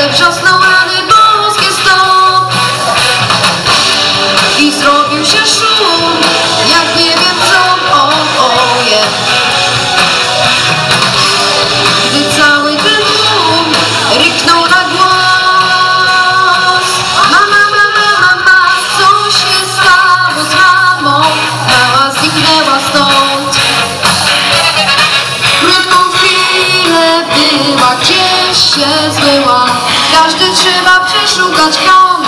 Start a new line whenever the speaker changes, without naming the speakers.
nagle wrzasnął rany boskie stop i zrobił się szum, jak nie wiem co, oje. Gdy cały ten tłum ryknął na głos: mama, mama, mama, co się stało z mamą? Mama zniknęła stąd. Krótką chwilę była, gdzieś się zbyła. Każdy trzeba przeszukać